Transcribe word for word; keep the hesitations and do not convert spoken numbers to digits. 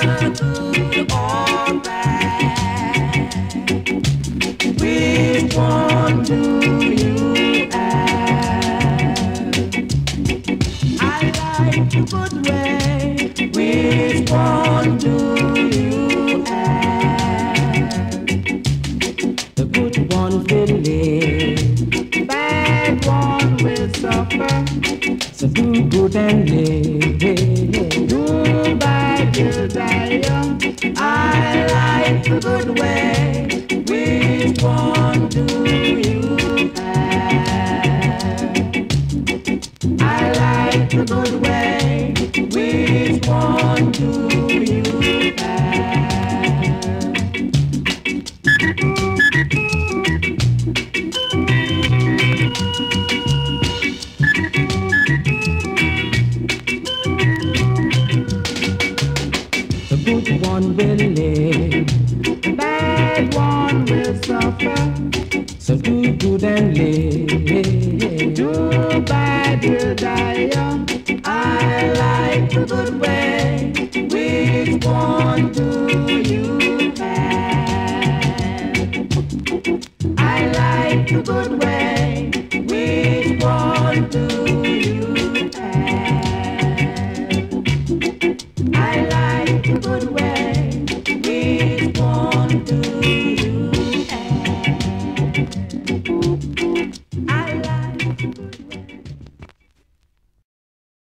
good or bad? Which one do you have? I like the good way. Which one do you have? The good one will live, bad one will suffer. So do good and live, do bad you'll die young. I like the good way. Which one do you have? I like the good way. Which one do you have? The good one will live, the bad one will suffer. So do good and live, do bad you'll die young. I like the good way. Which one do